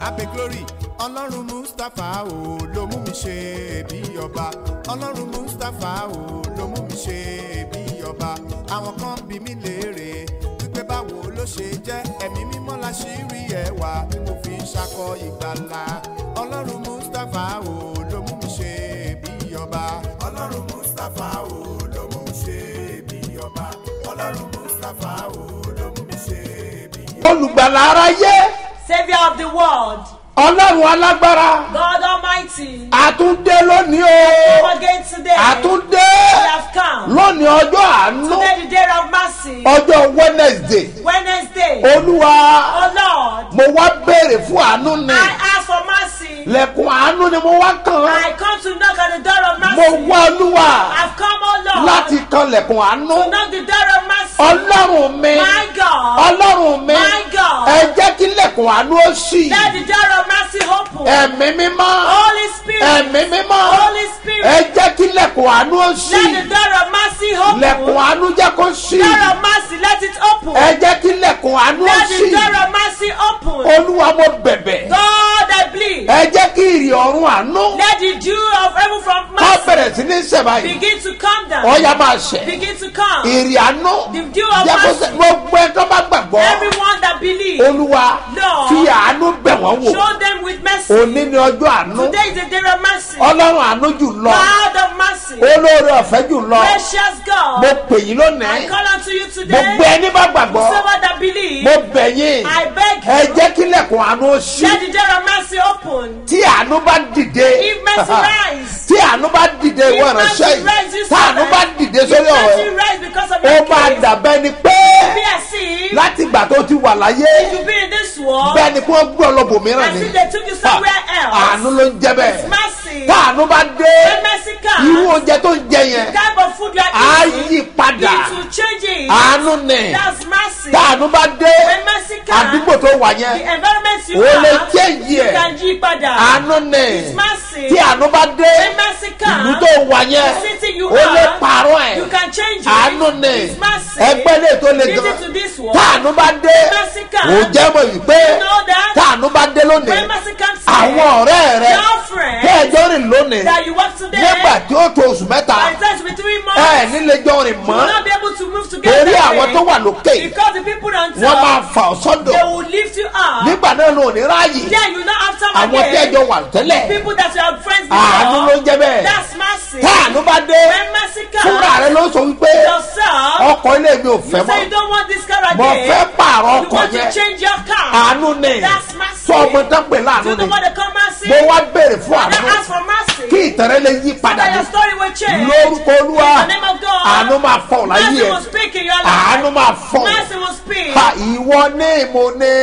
Abe glory Ọlọ́run Mustapha o ló mú mi ṣe bí ọba. Ọlọ́run Mustapha o ló mú mi ṣe bí ọba. Àwọn kan bí mi léèrè wípé báwo ló ṣe jẹ́, ẹ̀mí mímọ́ láṣírí ẹwà tí mo fi ń ṣakọ ìgbàlà. Ọlọ́run Mustapha o ló mú mi ṣe bí ọba. Ọlọ́run Mustapha o ló mú mi ṣe bí ọba. Ọlọ́run Mustapha o ló mú mi ṣe bí ọba. Olùgbàlà aráyé. Savior of the world. Ọlọ́run alágbára. God Almighty. Àtúndé lónìí o. Come again today. Àtúndé. We have come. Lónìí ọjọ́ àánú. Today the day of mercy. Ọjọ́ Wednesday. Wednesday. Olúwa. Oh Lord. Mo wá béèrè fún àánú ni. I ask for mercy. Lẹ̀kùn àánú ni mo wá kàn. I come to knock on the door of mercy. Mo wá Olúwa. I've come, oh Lord. Láti kan lẹ̀kùn àánú. To knock the door of mercy. Ọlọ́run mi. My God. Ọlọ́run mi. My God. Ẹ jẹ́ kí lẹ̀kùn àánú ó ṣí. Let the door of mercy open. Ẹ̀mí mímọ́. Holy Spirit. Ẹ̀mí mímọ́. Holy Spirit. Ẹ jẹ́ kí lẹ̀kùn àánú ó ṣí. Let the door of mercy open. Lẹ̀kùn àánú jẹ́ kó ṣí. Door of mercy, let it open. Ẹ jẹ́ kí lẹ̀kùn àánú ó Let the ṣí. door of mercy open. Olúwa mo bẹ̀bẹ̀. God, I plead. Ẹ jẹ́ kí ìrì ọ̀run àánú. Let the dew of heaven from Ká mercy bẹ̀rẹ̀ sí ní ṣẹ̀ báyìí. begin to come down. Ọ̀ya máa ṣẹ̀. Begin to come. Ìrì àánú. The dew of Jẹ́ kó ṣẹ̀. mercy. Gbogbo ẹ tó bá gbàgbọ́. Everyone that believes, Olúwa Lord, fi àánú bẹ̀ wọ́n wò. show them with mercy. Òní ni ọjọ́ àánú. Today is the day of mercy. Ọlọ́run àánú jù lọ. God of mercy. Olóore ọ̀fẹ́ jù lọ. Precious God. Mo pè yín I lónìí. call unto you today. Gbogbo ẹni bá gbàgbọ́. Whosoever that believes, Mo bẹ̀ yín. I beg Ẹ you. jẹ́ kí lẹ̀kùn àánú ó ṣí. Let the door of mercy open. Tí àánú bá dìde. If mercy rise. Tí àánú bá dìde ìwọ If mercy ìránṣẹ́ rise, yìí. you Tí àánú bá dìde If sórí ọ̀rọ̀ mercy ẹ̀. rise because of Ó your máa case, dàbẹ́ ni pé be as if láti ìgbà tó ti wà láyé. you be in this world, Bẹ́ẹ̀ ni kí wọ́n gbé ọlọ́bòmíràn as ni. if they took you somewhere else. Àánú ló ń jẹ́ bẹ́ẹ̀. It's mercy. Táànú bá dé. When mercy comes, Irú oúnjẹ tó ń jẹ yẹn. type of food you Á are yí eating, padà. it will change it. Àánú ni. That's mercy. Táànú bá dé. When mercy comes, Àdúgbò tó wà the yẹn. environment you Ó lè have, change you ẹ̀. can yí padà. Àánú ni. It's mercy. Tí àánú bá dé. When mercy comes, Ìlú tó wà yẹn. the city you Ó lè are, pààrọ̀ ẹ̀. you can change it. Àánú ni. It's mercy. Ẹgbẹ́ lè tó le Listen gan. to this one. Táànú bá dé. Mercy comes. Ó jẹ́ mọ̀ wípé. You know that? Táànú bá dé lónìí. When mercy comes, Àwọn ọ̀rẹ́ rẹ̀. your friend Kẹ́ẹ̀jọ́ rìn lónìí. that you work today, Nígbà tí ó tó oṣù mẹ́ta. by the time to be 3 months, Ẹ nílé jọ rìn you will mọ́. not be able to move together. Torí àwọn tó wà lókè. Because the people on Wọ́n máa top, fà ọ́ sọ́dọ̀. they will lift you up. Nígbà náà ló ní ráàyè. Then you not have time Àwọn again. tẹ́jọ wà tẹ́lẹ̀. People that you are friends Àánú ló ń before, jẹ́ bẹ́ẹ̀. that's mercy. Táànú bá dé. When mercy Fúnra comes, rẹ̀ ló sọ wípé. yourself, Ọkọ̀ ilé mi ò you fẹ́ say you mọ́. don't want this car Mo again. fẹ́ pààrọ̀ You ọkọ̀ want to yẹn. change your car. Àánú ni. That's mercy. Sọ ọmọ tán pè Do láàánú you know ni. what they call mercy? Mo wá béèrè fún And I àánú. ask for mercy. Kí ìtẹ̀rẹ́ lè yí So padà that ní. your story will change. Lórúkọ Olúwa. In the name of God. Àánú máa fọ̀ láyé Mercy ẹ̀. will speak in your Àánú life. máa fọ̀. Mercy will speak. Ha ìwọ ní mo ní.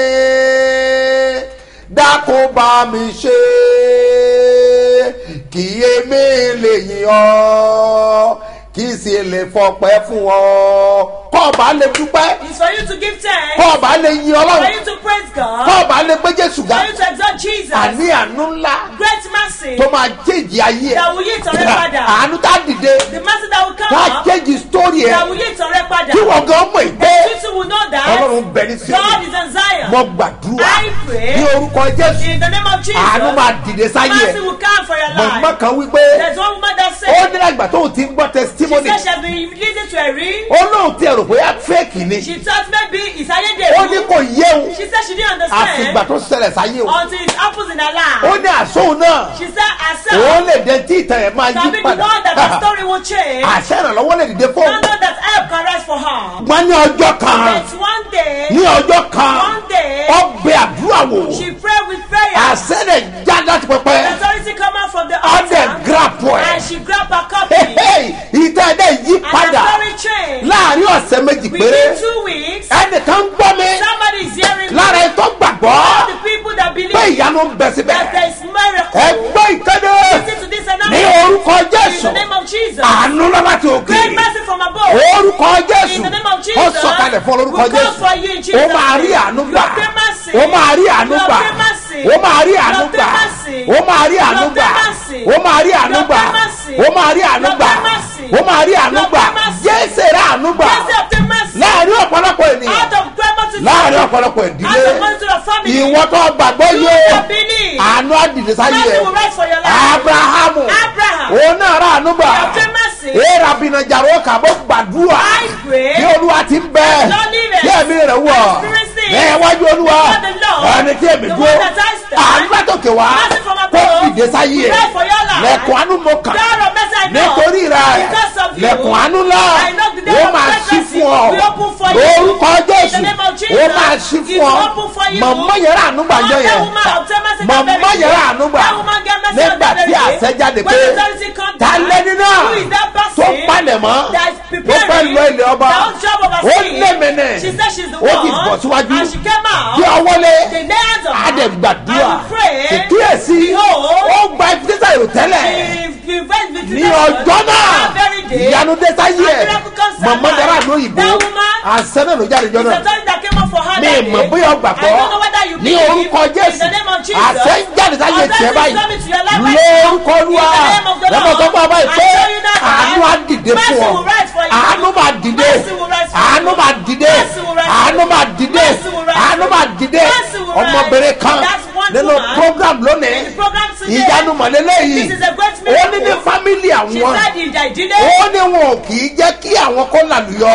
Dákun bá mi ṣe. Kì èmi lè yìn ọ́. Kì í sì lè fọpẹ́ fún ọ. Kọ́ọ̀bà lè dúpẹ́. It's for you to give thanks. Kọ́ọ̀bà lè yin For Ọlọ́run. you to praise God. Kọ́ọ̀bà lè gbé Jésù ga. For you to exalt Jesus. Àní àánú ńlá Great mercy. tó máa jẹ́jì ayé ẹ̀. That will yí ìtọ̀rẹ́ padà. Àánú tá dìde. The mercy that will Tá come. jẹ́jì sítórì That ẹ̀. will yí ìtọ̀rẹ́ padà. Kí wọ́n gan mọ̀ ìgbé. People will know that Ọlọ́run bẹ ní God Síónì. is in Zion. Mo gbàdúrà I pray ní orúkọ Jésù. in the name of Jesus. Àánú máa dìde sáyé Mercy ẹ̀. will come for your life. Mọ̀mọ́ kan wípé There's one woman that ó said ní lágbà tóun ti ń gbọ́ she testimony. said she has been listening to a ring. Ó lóun ti ẹ̀rù bóyá fẹ́ẹ̀kì ni. She thought maybe it's Ó ayédèrú. ní kò yé òun. She said she didn't Àfìgbà understand tó ṣẹlẹ̀ sáyé òun. until it happens in her Ó life. ní àsóhun náà. She said herself Òun lè dé tí ìtàn ẹ̀ máa can yí be the one that padà. her story will change. Àṣẹ ìrànlọ́wọ́ lè dìde fóun. Not know that help can rise for her. Wọ́n ní ọjọ́ kan. But one day, Ní ọjọ́ kan. one day, Ọbẹ̀ àdúrà wò. she prayed with prayer. Àṣẹ rẹ̀ já láti pẹpẹ. Authority come out from the Ọdẹ altar. gírapù ẹ̀. And she grabbed her copy. Ìtàn ẹ̀dẹ̀ yí And her padà. story changed. Láàárín ọ̀sẹ̀ méjì péré. Within 2 weeks, Ẹnìkan gbọ́ mi. somebody is hearing Lára ẹ̀ tó gbàgbọ́. all the people that believe Pé ìyanu ń bẹ síbẹ̀. that there is miracle. Ẹgbẹ́ ìkéde. Listen to this Ní announcement. orúkọ In Jésù. the name of Jesus. Àánú lọ́wọ́ ti òkè. Great mercy from above. Orúkọ Jésù. In the name of Ó Jesus. sọ̀kalẹ̀ fún olórúkọ We call Jésù. for you in Jesus' Ó máa rí name. àánú You gbà. obtain mercy. Ó máa rí àánú You gbà. obtain mercy. Ó máa rí àánú You gbà. obtain mercy. Ó máa rí You àánú obtain gbà. mercy. Ó máa rí àánú You gbà. obtain mercy. Ó máa rí àánú You gbà. obtain mercy. Ó máa rí àánú You gbà. obtain mercy. Jésù rà àánú gbà. Yes, you obtain mercy. Láàárín ọ̀pọ̀lọpọ̀ ènìyàn. Out of great multitude. Láàárín ọ̀pọ̀lọpọ̀ ìdílé. Out of multitude of family. ìwọ tó gbàgbọ́ You yóò that believe. àánú àdìdì sáyé Mercy will ẹ rise for your life. abrahamu Abraham. òun náà rà àánú gbà You obtain mercy. èèrà bìnàjàrò kàbó gbàdúrà I pray. bí olúwa ti ń bẹ Lord, live it. kí ẹ̀mí rẹ̀ wọ̀ Experiencing. ẹ̀ wájú olúwa Before the Lord. ẹni tí èmi The dúró one that I stand. àánú látòkè wá Mercy from above. kó dìde sáyé ẹ Pray for your life. lẹ̀kùn àánú mo kàn God of mercy, I know. nítorí rẹ̀ Because of you. lẹ̀kùn àánú lá I know the ó door of máa mercy ṣí fún ọ will open for you. lórúkọ In the jésù name of Jesus, ó máa ṣí it fún ọ will open for you. mọ̀mọ́ yẹn rà àánú gbàjọ That yẹn woman obtain mercy that mọ̀mọ́ very yẹn day. rà àánú gbà That woman get mercy nígbà that very tí day. àṣẹ jáde When pé authority come ta down, lẹ́ni náà who is that person tó palẹ̀ mọ́ that is ó preparing fẹ́ lọ ilé ọba the job of a ó king? lé mẹ́nẹ̀ She said she's the ó ti one, bọ̀ síwájú and she came out. bí ọwọ́ lé They lay hands on her, àdẹ̀gbàdúrà and we pray. ìkíyèsí Behold, ó gba ìfúnṣẹ́sà èrò tẹ́lẹ̀ ní ọjọ́ náà ìyanu dé sáyé ẹ̀ mọ̀mọ́ dára lóyìnbó àṣẹ náà ló jáde jọ náà mi mọ̀ bóyá ọgbà kọ́ ní orúkọ jésù àṣẹ ń jáde sáyé tiẹ̀ báyìí lórúkọ olúwa lẹ́mọ̀ tó bá báyìí pé àánú á dìde fún ọ àánú máa dìde àánú máa dìde àánú máa dìde àánú máa dìde ọmọbìnrin kan nínú program lónìí ìyanu mọ̀lẹ́lẹ́ yìí ó ní ní fámìlì àwọn ó ní wọn ò kì í jẹ́ kí àwọn kó làlùyọ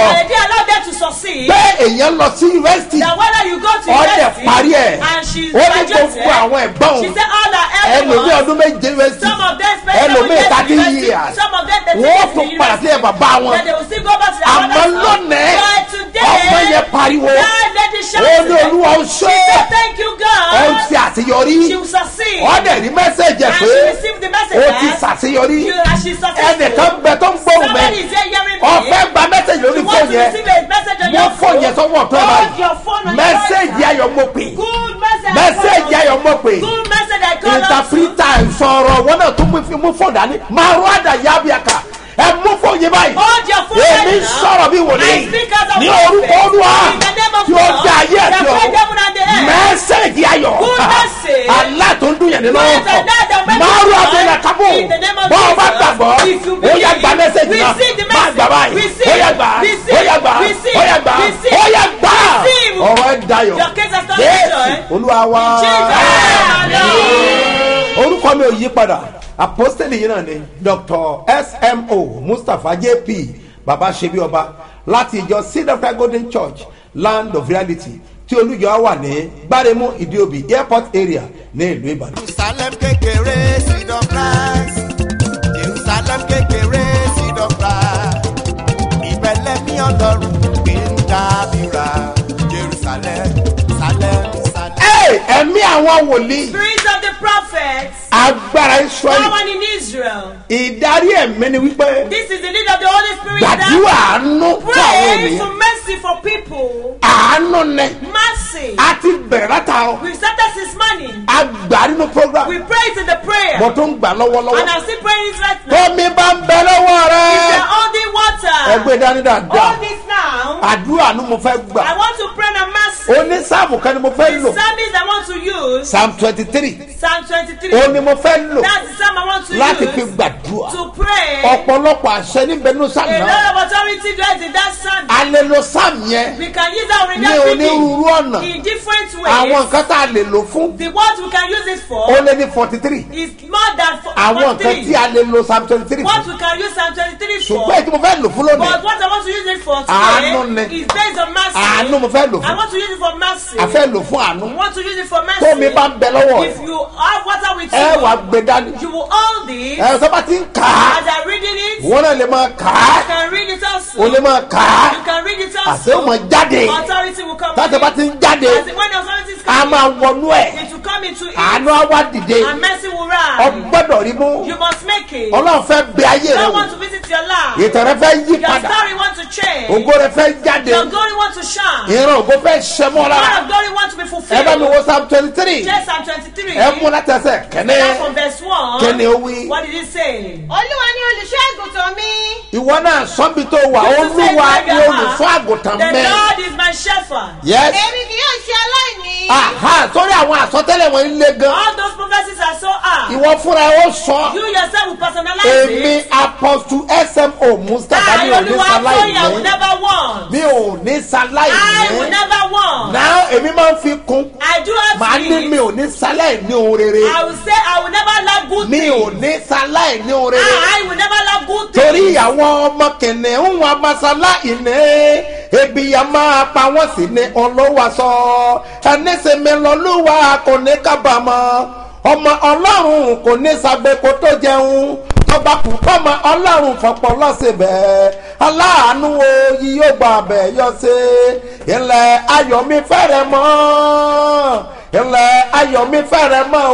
pé èèyàn lọ sí yunifásitì ọ̀dẹ̀ parí ẹ̀ ó ní gbogbo àwọn ẹ̀gbọ́n ẹlòmíì ọdún méje yunifásitì ẹlòmíì 30 years wọ́n tún padà sí ẹ̀ bàbá wọn àmọ́ lónìí ọmọ yẹn pariwo ó ní olúwa ó ṣe ó ń ṣe àṣeyọrí ọ̀dẹ̀ ní mẹ́sẹ̀jì ẹ̀ pé ó ti ṣàṣeyọrí ẹnìkan bẹ tó ń gbóhùn mẹ́ ọ̀fẹ́ gba mẹ́sẹ̀jì lórí fóònù yẹn mo fóònù yẹn sọ́wọ́ ọ̀tọ́ ẹ̀ báyìí mẹ́sẹ̀jì ayọ̀ mo pè mẹ́sẹ̀jì ayọ̀ mo pè ìtàfíìtà ìsọ̀rọ̀ wọn náà tún mú fóònù dání máa rọ́ àdàyà abíyàkà ẹ mú fóònù yẹn báyìí èmi sọ̀rọ̀ bí wòlíì ní orúkọ olúwa tí ó dá ayé ẹ̀ tí ó mẹ́sẹ̀jì ayọ̀ alá tó ń dún yẹn nínú ọkọ̀ máa rọ́ àdàyà kábò bọ́ ọ bá gbàgbọ́ ó yá gba mẹ́sẹ̀jì náà máa gbà báyìí ó yá gbà ó yá gbà ó yá gbà ó yá gbà ọ̀rọ̀ ẹ̀ dayọ̀ yéésù olúwa wá orúkọ mi ò yí padà apostoli yìí náà ni Dr. smo mustapha jp baba ṣebí ọba láti ìjọ seed of christ golden church land of reality tí olùjọ wà ní gbáremú ìdíòbí airport area ní ìlú ìbàdàn. Jerusalem kékeré seed of Christ Jerusalem kékeré seed of Christ ìbẹ̀lẹ̀ mi ọlọ́run gbé ń dábìrà Jerusalem Salem Salem. ẹ̀mí àwọn wòlíì. Spirit of the prophets. agbára israẹli. Power in Israel. ìdarí ẹ̀mí ni wípé. This is the lead of the Holy Spirit. gbàdúrà àánú fún àwọn Pray ènìyàn. for mercy for people. àánú nẹ. Mercy. a ti bẹ̀rẹ̀ látàrọ. We started since morning. a gbà nínú program. We pray to the prayer. mo tún gbà lọ́wọ́lọ́wọ́. And I'm still praying it right now. tómi bá ń bẹ lọ́wọ́ If rẹ. you're holding water. ẹgbẹ́ dání dáadáa. Hold this now. àdúrà ni mo fẹ́ I gbà. want to pray a mercy. onísáàmù kan ni mo fẹ́ The lò. psalmist I want to use. psalm 23. Psalm 23. ó ní mo fẹ́ lò. That's the psalm I want to láti fi use. gbàdúrà. To pray. ọ̀pọ̀lọpọ̀ àṣẹ níbẹ̀ nínú sáàmù A náà. lot of authority dwells in that psalm. a lè lo sáàmù yẹn. We can use that in ní that onírúurú ọ̀nà. in different àwọn ways. nǹkan tá a lè lò fún. The words we can use it for ó lé ní 43. is more than àwọn nǹkan tí 43. a lè lo psalm 23 What fún. we can use Psalm 23 for. ṣùgbọ́n èyí tí mo fẹ́ lò fún But lónìí. what I want to use it for Àánú ni. today is based on mercy. àánú mo fẹ́ lò I fún. want to use it for mercy. a fẹ́ lò fún àánú. I want to use it for mercy. tómi bá ń bẹ lọ́wọ́ If rẹ̀. you have water with ẹ wà you, gbé dání. you will hold it. ẹ sọ bá ti ń kà á. As I'm reading it, wọ́n náà lè máa kà you á. can read it also. o lè máa kà á. You can read it àṣẹ ó also. máa jáde. Authority will come. láti bá ti ń jáde. As when the authority is a coming, máa wọnú ẹ̀. it will come into it. àánú á wá dìde. And mercy will rise. ọgbọ́dọ̀ rí mú. You must make it. ọlọ́run fẹ́ bẹ ayé rẹ God wò. wants to visit your life. ìtàn rẹ fẹ́ yí Your padà. story wants to change. ògo rẹ fẹ́ jáde. Your glory wants to shine. ìran ògo fẹ́ ṣẹ mọ́ God lára. of glory wants to be ẹ fulfilled. bá mi wo psalm 23. Just Psalm 23. ẹ mú láti ẹsẹ̀ Start kẹ́ni. from verse 1. kẹ́ni ó wí. What did he say? Olúwa ni olùṣọ́ àgùntàn mi. ìwọ náà sọ́bi tó wà Jesus said, olúwa "Like ni your olùṣọ́ heart, àgùntàn the mẹ́. Lord is my shepherd." yes. Èmi kì yóò ṣe aláìní. aha sórí àwọn àsọtẹ́lẹ̀ wọn ń le gan. All those prophecies are so hard. ìwọ fúnra ẹ ó sọ. You yourself will personalize èmi it. apostle smo mustapha mi I, ò ní Oluwatoyin, I will sáláì ní. never want. mi ò ní sáláì I will ní. never one. Náà èmi máa ń fi kún. I do have Màá ní mi ò ní sáláì ní ohun rere. I will say I will never lack good Mi things. ò ní sáláì ní ohun rere. I will never lack good things. Torí àwọn ọmọ kìnìún wọn masáláì ní ebi ya máa pa wọ́n sí ní olówó sọ. Ẹni sinmi lọ́lúwa kò ní kábàámọ̀. Ọmọ Ọlọ́run kò ní ṣagbe kó tó jẹun. Ọba kù fọmọ Ọlọ́run fọpọ̀ lọ́sibẹ̀. Aláàánú oyè yóò gba abẹ yọ sí. Ilẹ̀ ayọ̀ mi fẹ́rẹ̀ mọ́. Ilẹ̀ ayọ̀ mi fẹ́rẹ̀ mọ́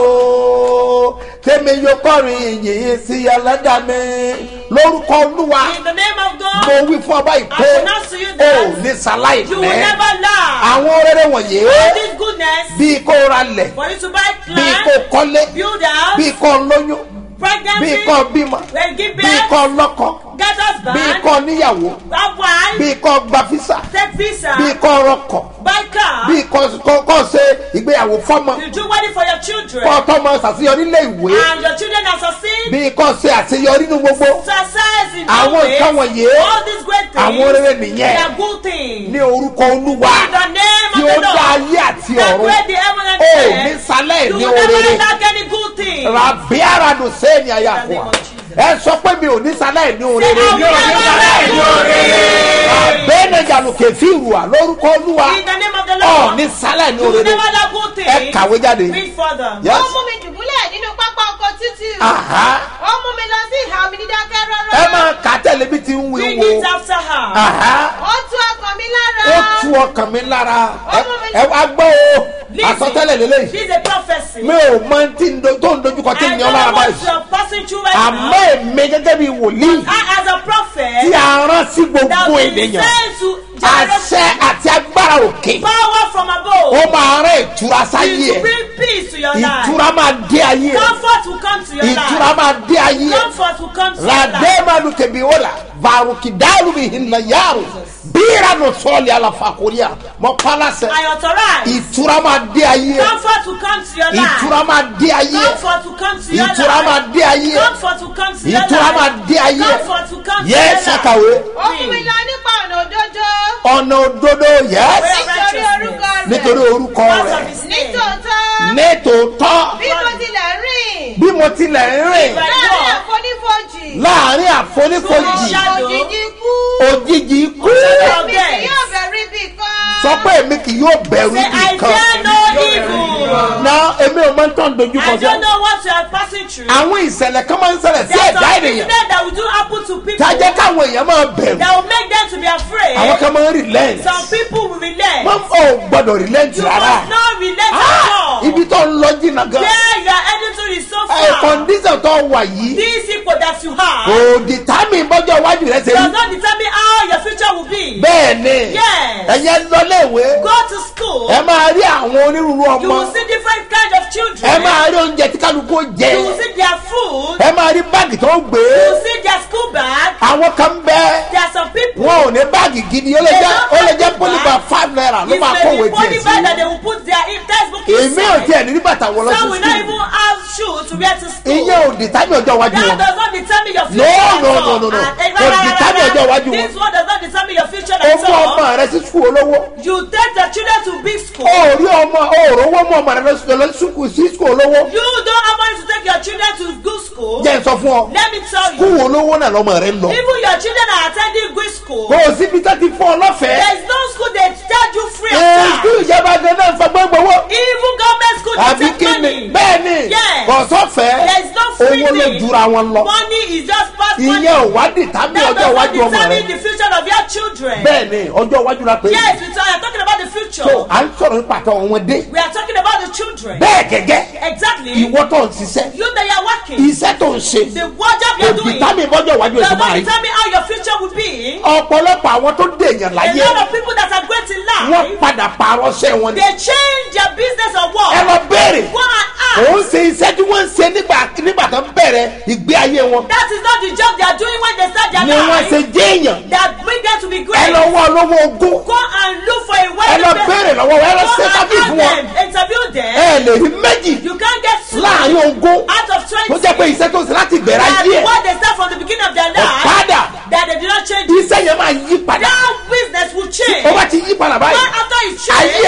o. Tèmi yóò kọrin ìyìn sí ẹlẹ́dàá mi. Lórúkọ Olúwa. In the name of God. Mo wí fún ọba ìpè. I pronounce to you that O ní sáláì you will mẹ́. never lack. Àwọn rere wọ̀nyí. All this goodness Bíi kó ra lẹ̀. for you to buy Bíi land, kó kọ́lé. build a house, Bíi kó lóyún. pregnancy, Bíi kó bímọ. when give Bíi birth, kó lọ́kọ. get husband, Bíi kó níyàwó. have wife, Bíi kó gba físà. take visa, Bíi kó rọkọ̀. buy car, Bíi kó ṣe ìgbéyàwó fọ́mọ. you do wedding for your children, Kó tọ́mọ ṣàṣeyọrí ilé ìwé. and your children are succeed, Bíi kó ṣe àṣeyọrí ní gbogbo. success in Àwọn all ways, nǹkan wọ̀nyí. all these great things, Àwọn rere nìyẹn. they are good things. Ní orúkọ Olúwa. In the name Tí of ó the dá Lord, ayé àti that ọ̀run. create the heaven and O earth, ní sálẹ̀ you ní will never orere. lack any good thing. Rabi aradu sẹ́ni ayakua. Ẹ sọ pé mi ò ní sálẹ̀ ní orere. Say, I will never lack any good thing. Abẹ́nẹ̀ jàlùkè fìrùwà lórúkọ Olúwa. In the name of the Ọ̀ Lord, ní sálẹ̀ ní you will orere. never lack good thing. Ẹ kàwé jáde. Read further. Yes. Ó mú mi dùbúlẹ̀ nínú pápá oko tútù. Aha. Ó mú mi lọ sí ìhà omi dídákẹ́ rọ́rọ́. Ẹ máa kà á tẹ̀lé bí ti ń wí Read wo. it after her. Aha. Ó tú ọkàn mi lára. Ó tu ọkàn mi lára. Ẹ wá gbọ́ o. Àsọtẹ́lẹ̀ lélẹ́yìí. This is a prophecy. Mi ò mọ tó ń dojúkọ tí I ń don't yan lára know what báyìí. you are passing through right Àmọ́ now. èmi gẹ́gẹ́ bí wòlíì I, as a tí prophet, a rán sí that gbogbo will be ènìyàn. sent to Àṣẹ generation, àti agbára òkè. power from above, Ó máa rán ìtura sáyé is to ẹ̀. bring peace to your life. Ìtura máa dé ayé ẹ̀. Comfort will come to your Ìtura life. máa dé ayé ẹ̀. Comfort will come to your life. Radema lukebi ola. Varukidalu bihinna yaru. Bíra no sọ́ọ̀lì àlàfàkóríà. Mọ pálásẹ̀. I authorize. Ìtura máa dé ayé ẹ̀. Comfort will come to your life. Ìtura máa dé ayé ẹ̀. Comfort will come to your life. Ìtura máa dé ayé ẹ̀. Comfort will come to your life. Ìtura máa dé ayé ẹ̀. Comfort will come to Yẹ́ your life. ṣàkàwé. Ó mú mi lọ nípa ọ̀nà òdodo. Ọ̀nà òdodo yẹ́s. Nítorí orúkọ rẹ̀. Nítorí orúkọ Because of rẹ̀. his name. Nítòótọ́. Nítòótọ́. Bí mo tilẹ̀ rìn. Bí mo tilẹ̀ ń rìn Láàárín àfonífojì. láàrin àfonífojì Òjìji ikú. òjijì ikú Èmi kì yóò bẹ̀rù ibi kan. sọ pé èmi kì yóò bẹ̀rù Say, I ibì kan. fear no evil. Na èmi ò máa ń tán dojú I kọ don't sí. know what you are passing through. Àwọn ìṣẹ̀lẹ̀ kan máa ń ṣẹlẹ̀ sí There's ẹ̀dá some ènìyàn. incident that will do happen to people Tájẹ́ káwọn èèyàn máa bẹ̀rù. that will make them to be afraid. Àwọn kan máa ń relent. Some people will relent. Wọ́n ò gbọ́dọ̀ relent You rárá. must not relent at Ah, all. ibi tó ń lọ jìnnà gan. Where you are heading to is so Ẹ far. condition tó wà yìí These people that you have kò determine bọ́jọ́ iwájú rẹ̀ ṣe does rí. not determine how your future will be. Bẹ́ẹ̀ni Yes. ẹ̀yẹ lọ́lẹ́wé. Go to school. Ẹ máa rí àwọn onírúurú You ọmọ. will see different kinds of children. Ẹ máa rí oúnjẹ tí kálukú jẹ. You will see their food. Ẹ máa rí báàgì tó ń gbé. You will see their school bag. Àwọn kan bẹ There are some people. wọn ò ní báàgì gidi. Ó lè jẹ́ pólíbà ₦5 ló It máa may kọ̀wé be tiẹ̀ only bag that sí. they will put their textbook Èmi ò inside. tiẹ̀ ní bàtà wọ lọ sí Some will not even sùkúl. have shoes to wear to school. Ìyẹn ò determine ọjọ́ iwájú That wọn. does not determine your future No, at no, all. no, no, no. And- Kò determine ọjọ́ iwájú wọn. This one does not determine your future Ó at mú all. ọmọ rẹ sí sùkúl olówó. You take the children to big school. Ó rí ọmọ òòrówó mú ọmọ rẹ lọ sí sùkúl olówó. You don't have money to take your children to good school. Jẹ́ n sọ fún ọ. Let me tell you. Sùkúl olówó náà lọmọ rẹ ń lọ. Even your children are attending good school. Kò síbi tó ti fún ọ lọ́fẹ̀ẹ́. There is no school they charge you free of Sùkúl charge. ìjọba gan náà ń fagbọ́n gbowó. Even government school they Àbí take kí ni? money. Bẹ́ẹ̀ni. Yes. Kò sọ́fẹ̀ẹ́. There is no free Owó ló thing. jura wọn lọ. Money is just past money. Ìyẹn ò wá dìtámì That ọjọ́ does not iwájú ọmọ rẹ. determine the future of your children. Bẹ́ẹ̀ni ọjọ́ iwájú la pé. Yes, we are talking about the future. So à ń sọ̀rọ̀ nípa àtọ̀ ọmọdé. We are talking about the children. Bẹ́ẹ̀ gẹ́gẹ́ Exactly. ìwọ tó ń ṣiṣẹ́. You that you are working. Iṣẹ́ tó ń ṣe. The what job you Kò are doing dìtámì bọ́jọ́ iwájú ẹ̀ does tó máa not rí. determine how your future will be. Ọ̀pọ̀lọpọ̀ àwọn tó dèèyàn A láyé. lot of people that are great in Wọ́n life, padà pààrọ̀ ṣẹ́ wọn ni. they change their business or work. Ẹ lọ béèrè. Go and ask. Òun ṣe iṣẹ́ tí wọ́n ń ṣe nígbà tó ń bẹ̀rẹ̀ ìgbé ayé wọn. That is not the job they are doing when they start their Ni wọ́n life. ṣe jéèyàn. That bring them to be Ẹ great. lọ wọ́ lọ́wọ́ ogún. Go and look for a way. Ẹ lọ béèrè lọ́wọ́ wọn. Ẹ lọ Go ṣe and tábìlì ask fún wọn. them. Interview them. Ẹ lè rí méjì You can't get two láàrin ogún. out of 20. Tó jẹ́ pé iṣẹ́ tó ń ṣe láti bẹ̀rẹ̀ That ayé ẹ̀. what they start from the beginning of their life. Ọ̀padà. That they did not change. Iṣẹ́ yẹn máa yí padà. That business will change. Ó bá ti yí padà báyìí. Right after it Ayé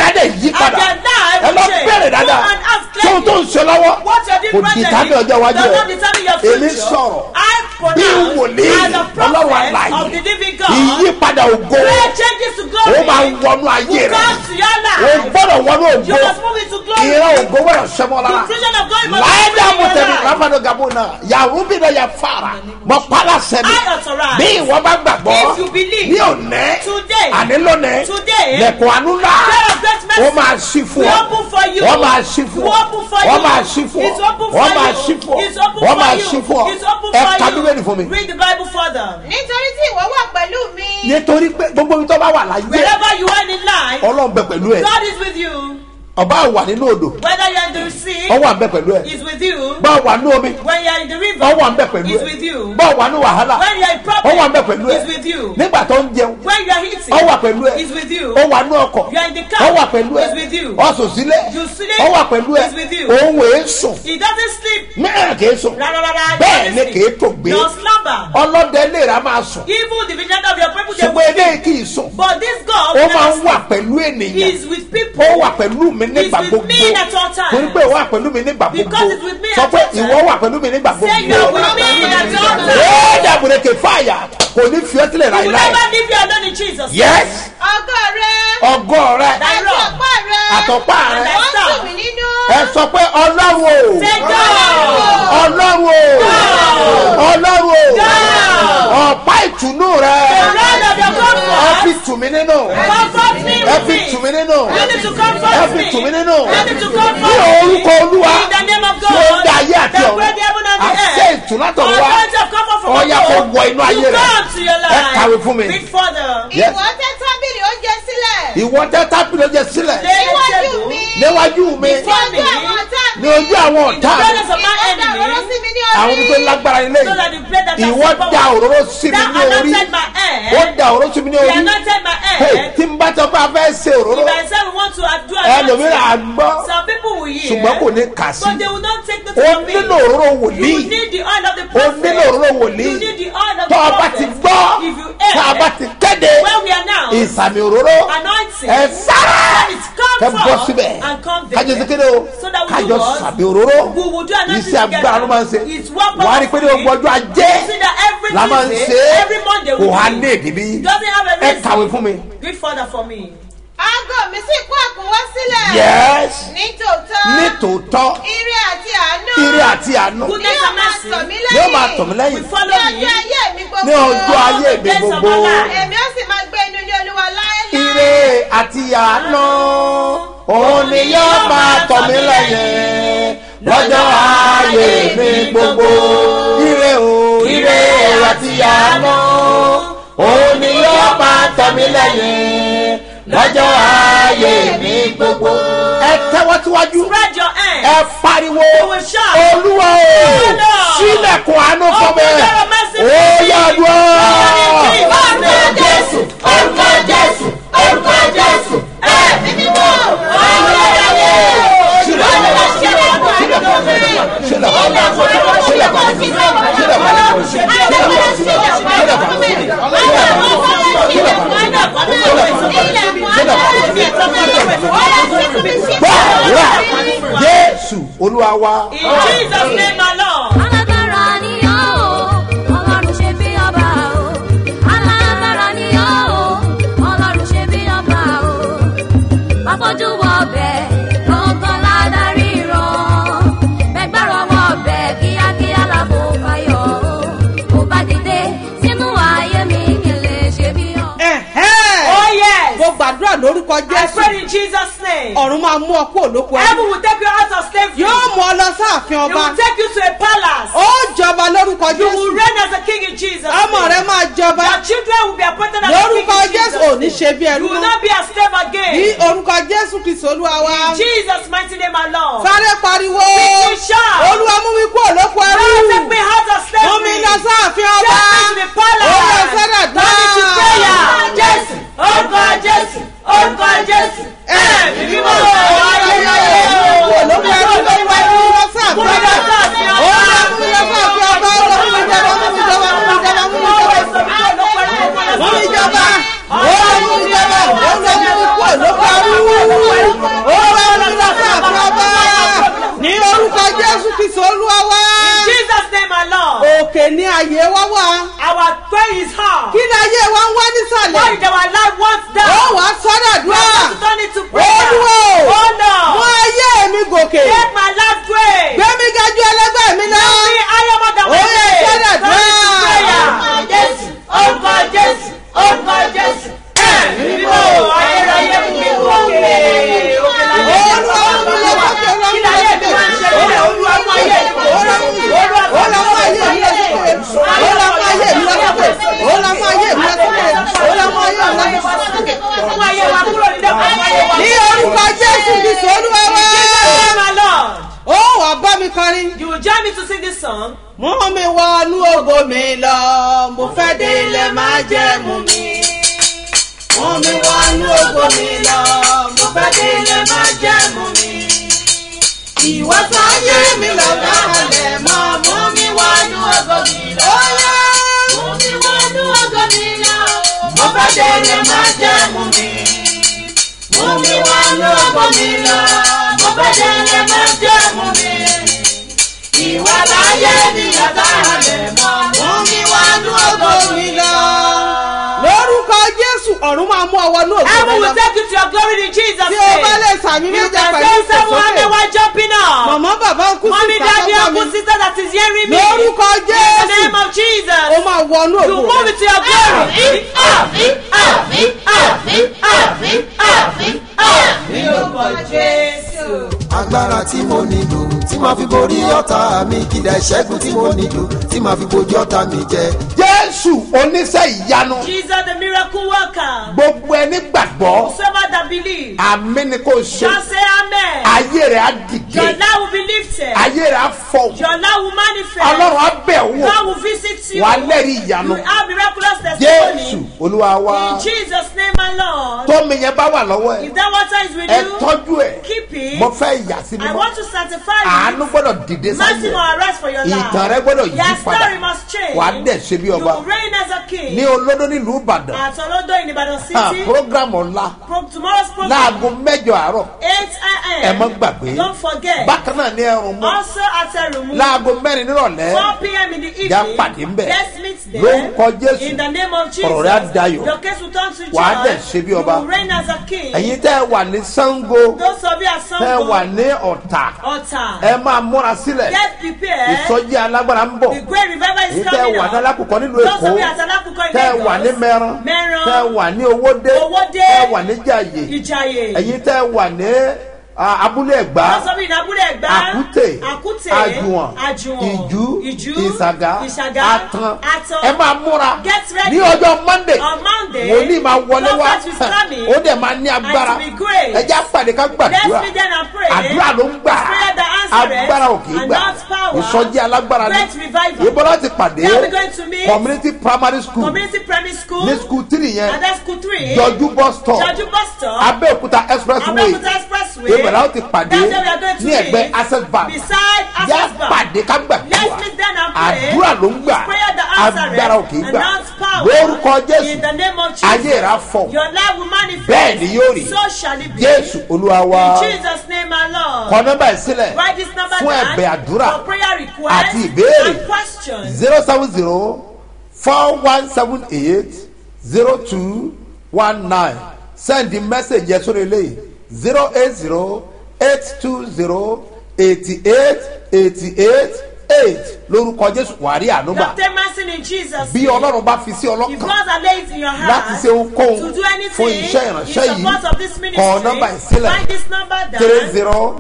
padà their life ẹ lọ will change. bẹ̀rẹ̀ dáadáa Go and ask tó clearly. tó ń ṣe lọ́wọ́ What you're doing kò dìtàmì ọjọ́ iwájú does not ẹ̀ determine your èmi future. sọ̀rọ̀ I bí pronounce wòlíì as a ọlọ́run prophet àlàyé of the living God. ìyípadà ògo Great changes to glory ó máa ń wọnú ayé will rẹ̀ come to your ó life. gbọ́dọ̀ wọnú You ògo must move into glory. ìran ògo wẹ̀rẹ̀ sẹ́mọ́ lára The vision of God must láìdá be in your mọ̀tẹ́mi life. ráfàdó gàbó náà yàrá bí náà yà fara mọ̀ pálá sẹ́mi I authorize. bí ìwọ bá gbàgbọ́ If you believe. ní òní Today. àní lónìí Today. lẹ̀kùn àánú ńlá God of great mercy. ó máa ṣí fún We ọ open for you. wọ́n máa ṣí fún We ọ open for wọ́n you. máa ṣí fún ọ It's open for wọ́n máa you. ṣí fún ọ It's open wọ́n for máa you. ṣí fún ọ It's open ẹ for ka you. bíbélì fún mi. Read the Bible further. nítorí tí ìwọ wà pẹ̀lú mi. nítorí pé gbogbo ibi tó bá wà láyé Wherever you are in life, ọlọ́run bẹ pẹ̀lú ẹ God is with you. ọba wà nínú odò Whether you are in the sea, ọ wà ń bẹ pẹ̀lú ẹ He's with you. bá wà ní omi When you are in the river, ọ wà ń bẹ pẹ̀lú He's ẹ with you. bá wà ní wàhálà When you are in ọ problem, wà ń bẹ pẹ̀lú ẹ He's with you. nígbà tó ń jẹun When you are eating, ọ wà pẹ̀lú ẹ He's with you. ọ wà ní ọkọ̀ You are in the ọ car, wà pẹ̀lú ẹ He's with you. ọ sùn sílẹ̀ You sleep, ọ wà pẹ̀lú ẹ He's with you. òun wèé sùn He doesn't sleep. mẹ́rin kìí sùn Rárá, rárá, he bẹ́ẹ̀ doesn't ni sleep. kìí tó gbé No slumber. ọlọ́dẹ léra máa sùn Even the vision of your people, they ṣùgbọ́n will eléyìí kìí sùn But this God ó never máa ń sleep. wà pẹ̀lú ènìyàn He's with people. ó wà pẹ̀lú mi nígbà He's with gbogbo me at all times. torí pé ó wà pẹ̀lú mi nígbà gbogbo Because he's with me sọ at pé all times. ìwọ wà pẹ̀lú mi nígbà Say you are gbogbo with me at all times. ee dàbúrẹ́kẹ̀ fàyà kò ní fi ẹ́ sílẹ̀ He will láìláì never leave you alone in Jesus. yes ọgọ́ rẹ. ọgọ́ rẹ Thy àti rod ọ̀pá rẹ. àtọ̀pá rẹ and thy wọ́n staff. tù mí nínú. ẹ sọ pé ọlọ́run o Say God. ọlọ́run o ọlọ́run o ọ̀pá ìtùnú rẹ The rod of your ẹ fi comfort. tù mí nínú Comfort me ẹ with fi me. tù mí nínú You need to ẹ comfort fi me. tù mí nínú You need to ní comfort orúkọ me. olúwa In the name of tí ó God. dá ayé àti That ọ̀run created the heaven and the àṣẹ earth. ìtùnátọ̀ wá Authority of comfort from ọ̀yà kò above. wọ inú ayé You rẹ come to your ẹ kàwé fún mi life. Read further. Yes. ìwọ tẹ́ tábìlì oúnjẹ sílẹ̀. ìwọ tẹ tábìlì oúnjẹ sílẹ̀ Lay a níwájú table mi. níwájú mi ní ojú àwọn ọ̀tá ní mi. ojú àwọn in the ọ̀tá mi presence of my ìwọ dá òróró sí enemy. mi ní àwọn orí. tó lágbára ilé So that yìí the bread that has ìwọ power. da òróró sí mi That ní orí anointed my ó head. da òróró sí mi ní He orí anointed my Hey, head. tí n bá tọ́ pé a fẹ́ ṣe òróró If I say we want to do ẹlòmíràn á anointing, gbọ́ some people will hear. ṣùgbọ́n kò ní kà sí But they will not take notice ó of me. nílò òróró You wòlíì need the oil of the ó prophet. nílò òróró wòlíì You need the oil of tó the o bá ti prophet. gbọ́ If you tá a bá hear ti kéde where we are now, ìsàmì òróró anointing, ẹ sára let it come ẹ bọ́ forth síbẹ̀ and come there. kájọ sí kéde o So that we kájọ do what? sàmì òróró We will do anointing iṣẹ́ agbára ló máa ń ṣe together. It's one wàá rí i pé ní gbogbo ọjọ́ ajé You see that every la máa ń Tuesday, ṣe é every Monday kò we há do. ní èdè bí Doesn't have a ẹ reason. kàwé fún mi. Read further for me. aago mi sì kó àkúnwọ́ sílẹ̀. yes ní tòótọ́. ní tòótọ́ ire àti àánú. ire àti àánú Goodness yóò and máa mercy tọ̀ mí ni ó máa tọ̀ mí will lẹ́yìn follow ní me. ọjọ́ ayé mi gbogbo. ní ọjọ́ ayé mi days of gbogbo my life. èmi ó sì máa gbé inú ilé olúwa láéláé. ire àti àánú òun ni yóò máa tọ̀ mí lẹ́yìn lọ́jọ́ ayé mi gbogbo ire o ire àti àánú òun ni yóò máa tọ̀ mí lẹ́yìn lọ́jọ́ ayé mi gbogbo. ẹ tẹ́wọ́ síwájú Spread your hands. ẹ pariwo will shout. olúwa o Lord. sílẹ̀kùn àánú fún mi Open door of mercy ó for me. yàdúrà. Orúkọ Jésù, orúkọ Jésù, orúkọ Jésù. ẹ̀mí mímọ́. Jésù Olúwa wa. In Jesus' name alone. Alágbára ni ọ́ o, Ọlọ́run ṣe bí ọba o. Alágbára ni ọ́ o, Ọlọ́run ṣe bí ọba o. Bàbójú wọ ọbẹ̀, gangan ládàrí rán. Bẹ́gbẹ́rún ọmọ ọbẹ̀ kíákíá làbò fayọ̀ o. Mo bá dìde sínú ayé mi kí n lè ṣe bí ọ. Oh yes. mo gbàdúrà lórúkọ I jésù pray in Jesus' name. ọ̀run máa mú ọ kú òlóko ẹrú Heaven will take you out of slavery. yóò mú ọ lọ sáàfin It ọba will take you to a palace. ó jọba lórúkọ You will jésù reign as a king in Jesus' ọmọ rẹ name. máa jọba Your children will be appointed as a king lórúkọ in Jesus' jésù ò ní name. ṣe bí You ẹrú will mọ́ not be a slave ní again. orúkọ jésù kristu olúwa wa In Jesus' mighty name alone. sáré pariwo Quickly shout. olúwa mú mi kú òlóko ẹrú Lord, take me out of slavery. mú mi lọ sáàfin ọba Take me to the palace. ó lọ sẹ́dà dá Turn me to prayer. Jésù, orúkọ Jésù, orúkọ Jésù. Ẹ̀mí mímọ́. olóko ẹrú ló wá ní lọ sáàfin ọba ó lọ mú mi lọ sáàfin ọba ó lọ mú mi jọba mú mi jọba mú mi jọba mú mi jọba mú mi jọba ó lọ mú mi jọba ó lọ mú mi kú òlóko ẹrú ó òkè ní ayé wá wá. Our prayer is hard. Kí ni ayé wa ń wá nísàlẹ̀? What is our life wants down? Ó wàá sọ́dọ̀ We dúrà. have to turn it to prayer. Olúwo, Oh no. mú ayé mi gòkè. Make my life great. Gbé mi ga ju ẹlẹgbẹ́ mi lọ. Be higher more than Ó my yẹ day. sọ́dọ̀ Turn it to prayer. dúrà. Jésù, orúkọ Jésù, orúkọ Jésù. Ẹ̀mí mímọ́ ayérayé mú mi gòkè. Òkè láyé Olúwa mú mi lọ sókè, Olúwa kí mú mi láyé lọ mi sókè. máa ń ṣe nílẹ̀ Olúwa mú ayé mi gòkè. Olúwa mú ayé mi lọ sókè. Olúwa mú ayé mi lọ sókè. Olúwa mú ayé mi lọ sókè. Olúwa mú ayé mi lọ sókè. Mú ayé wa kúrò nílẹ̀ kó mú ayé wa. Ní orúkọ Jésù Kristi Olúwa wá. Jesus my Lord. Ó wá bá mi kọrin. You will join me to sing this song. Mú mi wọnú ògo mi lọ, mo fẹ́ dé ilẹ̀ májẹ̀mú mi. Mú mi wọnú ògo mi lọ, mo fẹ́ dé ilẹ̀ májẹ̀mú mi. Ìwọ sáyé mi lọ dáhàlẹ̀ mọ́, mú mi wọnú ògo mi lọ. Mú mi wọnú ògo mi lọ, mo fẹ́ dé ilẹ̀ májẹ̀mú mi. Mú mi wọnú ògo mi lọ, mo fẹ́ dé ilẹ̀ májẹ̀mú mi. Ìwà láyé ni yàtọ̀ àlẹ́ mọ́, mú mi wọnú ògo mi lọ. Lórúkọ Jésù, ọ̀run máa mú ọwọ́ ní ògo Heaven mi lọ. will take you to your glory in Jesus' Tí o bá name. lè sàmì You méjì can pẹ̀lú say someone they ìfòsókè. were jumping up. Màmá bàbá ń kú sí Mommy, daddy, ìtàkọ́kọ́ uncle, mi. sister that is hearing me. Lórúkọ In the Jésù, name of Jesus. o máa wọnú You ògo move rẹ. it to your glory. Agbára tí mo nílò tí máa fi borí ọ̀tá mi, kìdá ìṣẹ́gun tí mo nílò tí máa fi bojú ọ̀tá mi jẹ. Jésù oníṣẹ́ ìyanu. Jesus the miracle worker. Gbogbo ẹni gbàgbọ́. Whosoever that believes. Àmín ni kò ṣe. Just say amen. Ayé rẹ̀ á Your dìde. life will be lifted. Ayé rẹ̀ á fọ̀. Your life will manifest. Ọlọ́run á bẹ̀ wò. God will visit you. Wà á lẹ́rìí ìyanu. You have miraculous Jésù testimony. Olúwa wa. In Jesus' name, my Lord. Tómi yẹn bá wà lọ́wọ́ ẹ̀. If that water is with Ẹ you, tọ́jú ẹ̀. keep it. Mo fẹ́ yà sí I mímọ́. want to sanctify you. Àánú gbọ́dọ̀ dìde Mercy sáyẹ̀. will arise for your life. Ìtàn rẹ gbọ́dọ̀ yí Your padà. story must change. Wà á dẹ̀ ṣe bí You ọba. will reign as a king. Ní olódó nílùú Ìbàdàn. At Olodo in Ibadan City. Prógrámù ọ̀la. Tomorrow's program. Láago mẹ́jọ àárọ̀. 8 Ẹ a.m. mọ́ gbàgbé. Don't forget. Bákan náà ní ẹrùn mú. Also at Erumu. Láago mẹ́rin nírọ̀lẹ́. 4 p.m. in the evening. Já pàdé ńbẹ̀. Let's meet there. Lórúkọ Jésù. In the name of Jesus. Ọ̀rọ̀ rẹ̀ á dayọ̀. Your case will turn to joy. Wà á dẹ̀ ṣe bí ọba. You will reign as a king. Ẹ̀yin tẹ́ ẹ wà ní Ṣàngó. Those of you at Tẹ́ ẹ wà Sango. ní Ọ̀tà. Altar. Ẹ máa múra sílẹ̀. Get prepared. Ìsọjí alágbára ń bọ̀. The great revival is Èyí tẹ́ ẹ coming wà ní up. Alákùkọ nílùú Those Èkó. of you at Alakuko in Tẹ́ ẹ wà ní Lagos. Mẹ́ran. Mẹ́ran. Tẹ́ ẹ wà ní Owódé. Owódé. Tẹ́ ẹ wà ní Jàyè. Ìjàyè. Ẹ̀yin tẹ́ ẹ wà ní Abúlé Ẹ̀gbá. Those of you in Abúlé Ẹ̀gbá. Àkútè. Àkútè. Àjùwọ̀n. Àjùwọ̀n. Ìjú. Ìsàgá. Ìṣàgá. Àtàn. Àtàn. Ẹ máa múra. Get ready. Ní ọjọ́ Monday. On Monday. Wòlíì máa wọlé wá. Prophet is coming. Ó dẹ̀ máa ní agbára. And to be great. Ẹ já pàdé ká Let's gbàdúrà. meet them and pray. Àdúrà ló ń gbà. Prayer that answers. Agbára ò kì í And gbà. not power. Ìsọjí alágbára ni. Great revival. Ìbọn láti pàdé. Now we're going to meet. Community primary school. Community primary school. Ní school 3 yẹn. And that's school 3. Jọjú bus stop. Jọjú bus stop. Abẹ́òkúta expressway. Abẹ́òkúta expressway. Ìbẹ̀rẹ̀ ó ti pàdé. That's where we are going to Ní meet. ẹ̀gbẹ́ Access Bank. Beside Yá Access Bank. pàdé ká gbàdúrà. Let's meet them and pray. Àdúrà ló ń gbà. It's prayer that answers. Agbára ò kì í And gbà. not power. Lórúkọ Jésù. In the name of Jesus. Ayé rà fọ̀. Your life will manifest. Bẹ́ẹ̀ ni yóò rí. So shall it be. Jésù Olúwa wa. In Jesus' name, my Lord. Kọ nọ́mbà yìí sílẹ̀. Write this number Fún down ẹ̀bẹ̀ àdúrà for prayer requests àti ìbéèrè. and questions. 070-4178-0219. Send the message yẹn sórí eléyìí 080-820-8888 lórúkọ Jésù wàrí ànúgbà. Obtain mercy in Jesus' Bí name. Ọlọ́run bá fi sí If ọlọ́kàn God has laid it in your láti heart ṣe ohunkóhun to do fún anything iṣẹ́ in ìránṣẹ́ yìí, support of this kọ ministry, nọ́mbà yìí sílẹ̀ write this number down.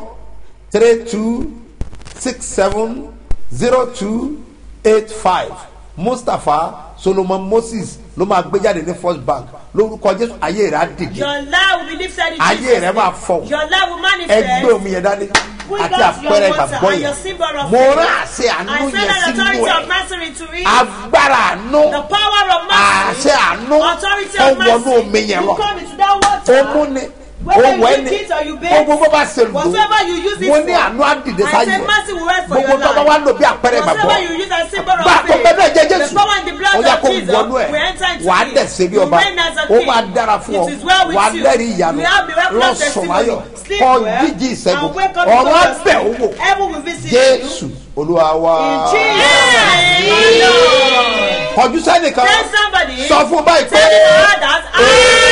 30-32-67-02-85. Mustapha Solomon Moses ló máa gbé jáde ní First Bank lórúkọ Jésù. Ayé rẹ̀ á dìde. Your life will be lifted in Ayé Jesus' rẹ̀ máa name. fọ̀. Your life will Ẹgbẹ́ manifest. omi yẹn dání Put àti out your àpẹẹrẹ water ìgbàgbọ́ and your yẹn. symbol of Mo faith. rán àṣẹ àánú I send yẹn an sínú authority of ẹ̀. mercy into it. Agbára àánú. The power of mercy. Àṣẹ àánú. Authority Ó of mercy. wọnú omi yẹn You lọ. come into that water. Ó mú ni. Whether Ó you wẹ̀ drink ni. it or you bathe, Gbogbo bó bá ṣe lò. whatever you use it Mo for, ní àánú á dìde I sáyé. say mercy will rest for Gbogbo your tó bá life. wá lò bí àpẹẹrẹ Whatever ìgbàgbọ́. you use as symbol of Bá a tó faith, bẹ́ẹ̀ náà jẹ́ the Jésù. power in the blood Ó yẹ of kó Jesus wọnú ẹ̀. will enter into Wà á it. dẹ̀ ṣe bí You ọba. reign as a Ó king. máa dára fún ọ. It is well with Wà á you. lẹ́rìí ìyanu. We have miraculous Lọ sùn testimony. láyọ̀. Sleep Kọ well jíjí ìṣẹ́gun. and wake up Ọ̀rọ̀ á victorious. bẹ̀ ó wò. Heaven will visit you. Jésù Olúwa wa. In Jesus' name. kọjú sẹ́nìkan Tell somebody. sọ fún báyìí pé Tell her that I